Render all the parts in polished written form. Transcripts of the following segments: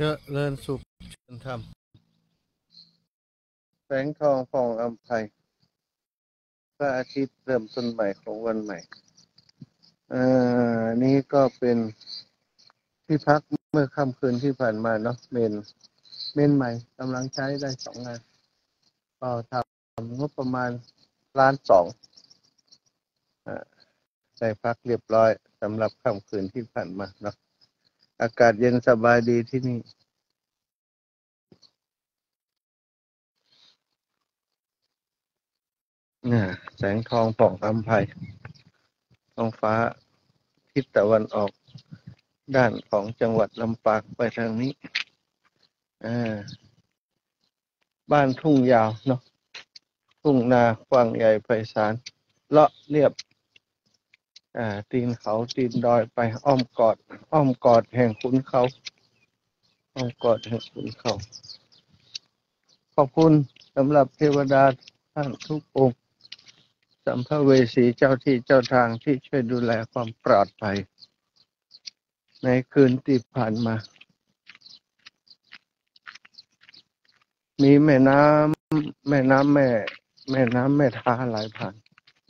เริญสุขเชิญธรรมแสงทองผ่องอำไพพระอาทิตย์เริ่มต้นใหม่ของวันใหม่นี่ก็เป็นที่พักเมื่อค่ำคืนที่ผ่านมาเนาะเมนใหม่กำลังใช้ได้2 งานก็ทำงบประมาณ1.2 ล้านได้พักเรียบร้อยสำหรับค่ำคืนที่ผ่านมาเนาะอากาศเย็นสบายดีที่นี่แสงทองผ่องอำไพท้องฟ้าทิศตะวันออกด้านของจังหวัดลำปางไปทางนี้บ้านทุ่งยาวเนาะทุ่งนากว้างใหญ่ไพศาลเลาะเรียบตีนเขาตีนดอยไปอ้อมกอดแห่งขุนเขาอ้อมกอดแห่งขุนเขาขอบคุณสำหรับเทวดาท่านทุกองค์สัมภเวสีเจ้าที่เจ้าทางที่ช่วยดูแลความปลอดภัยในคืนที่ผ่านมามีแม่น้ำแม่ท้าไหลผ่าน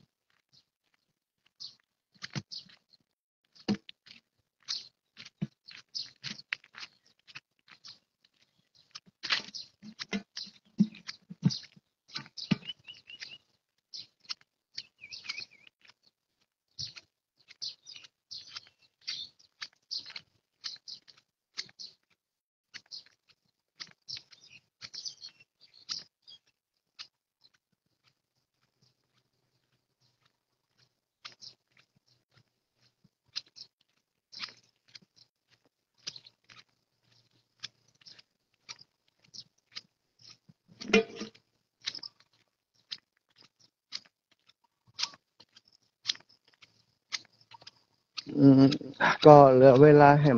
ก็เหลือเวลาแหม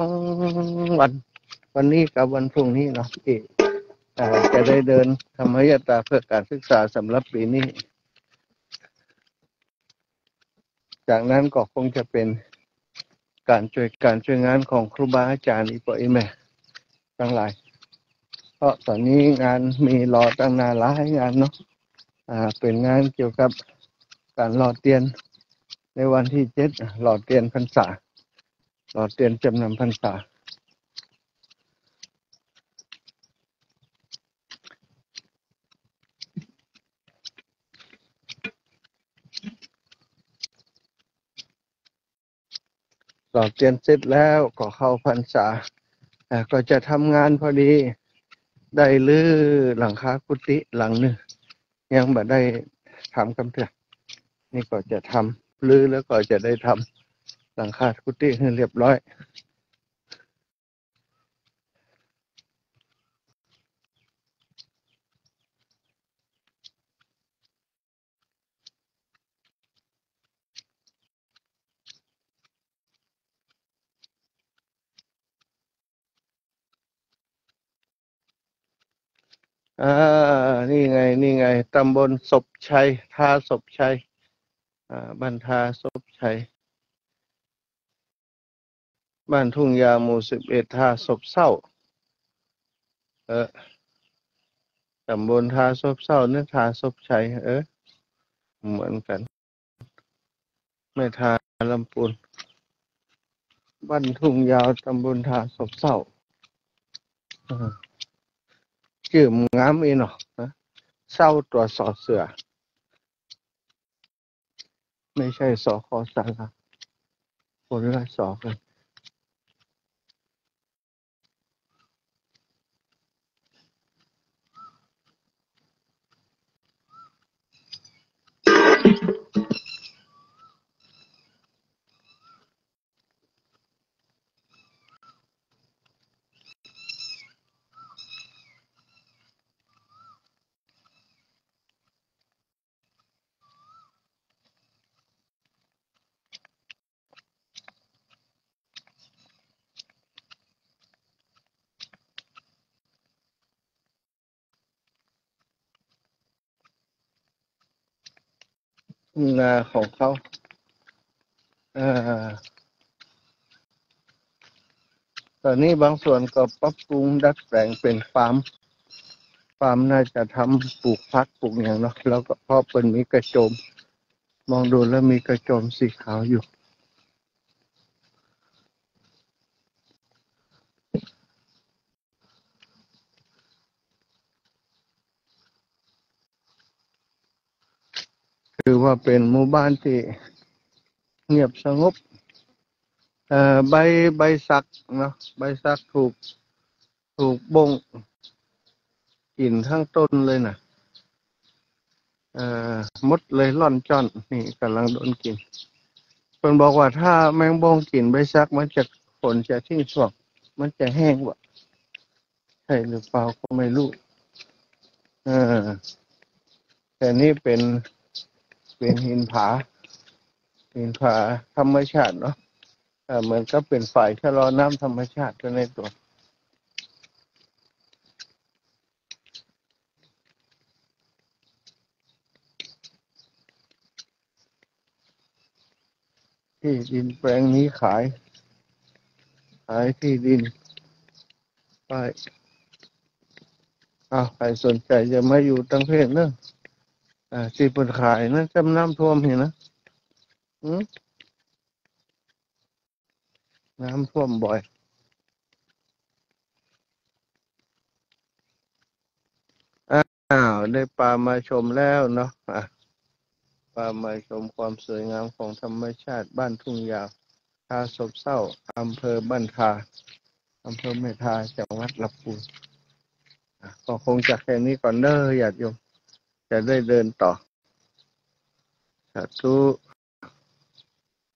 2 วันนี้กับวันพรุ่งนี้เนาะที่จะได้เดินธรรมยตราเพื่อการศึกษาสำหรับปีนี้จากนั้นก็คงจะเป็นการช่วยงานของครูบาอาจารย์อีกป่อยแม่ทั้งหลายเพราะตอนนี้งานมีรอตั้งนานหลายงานเนาะเป็นงานเกี่ยวกับการหล่อเทียนในวันที่7หล่อเทียนพรรษาหล่อเทียนจำนำพรรษาหล่อเทียนเสร็จแล้วก็เข้าพรรษาก็จะทำงานพอดีได้รื้อหลังคากุฏิหลังหนึ่งยังไม่ได้ทำกำเถื่อนี่ก็จะทำรื้อแล้วก็จะได้ทำหลังคากุฏิให้เรียบร้อยนี่ไงตำบลศพชัยท่าศพชัยบ้านท่าศพชัยบ้านทุ่งยาหมู่11ท่าศพเศร้าตำบลท่าศพเศร้าเนี่ยท่าศพชัยเหมือนกันไม่ท่าลำพูนบ้านทุ่งยาวตำบลท่าศพเศร้าชื่อมึงงามอีเนาะเศร้าตัวสอเสือไม่ใช่สอคอสาราคนละสอกันนาของเขาตอนนี้บางส่วนก็ปรับปรุงดัดแปลงเป็นฟาร์มน่าจะทำปลูกพักปลูกอย่างเนาะแล้วก็เพราะเป็นมีกระโจมมองดูแล้วมีกระโจมสีขาวอยู่คือว่าเป็นหมู่บ้านที่เงียบสงบใบสักเนาะใบสักถูกบงกินทั้งต้นเลยนะมดเลยร่อนจ้อนนี่กำลังโดนกินคนบอกว่าถ้าแมงบงกินใบสักมันจะฝนจะทิ้งช่วงมันจะแห้งวะใช่หรือเปล่าก็ไม่รู้เออแต่นี่เป็นหินผาธรรมชาติเนาะเหมือนก็เป็นฝ่ายชะลอน้ำธรรมชาติในตัวที่ดินแปลงนี้ขายที่ดินไปใครสนใจจะมาอยู่ตั้งเพศเนอะที่เปิดขายนะจำน้ำท่วมเห็นนะน้ำท่วมบ่อยได้ปลามาชมแล้วเนาะปลามาชมความสวยงามของธรรมชาติบ้านทุ่งยาวทาศพเศร้าอำเภอบ้านทาอำเภอแม่ทาจังหวัดลำพูนก็คงจะแค่นี้ก่อนเด้อญาติโยมจะได้เดินต่อสาธุ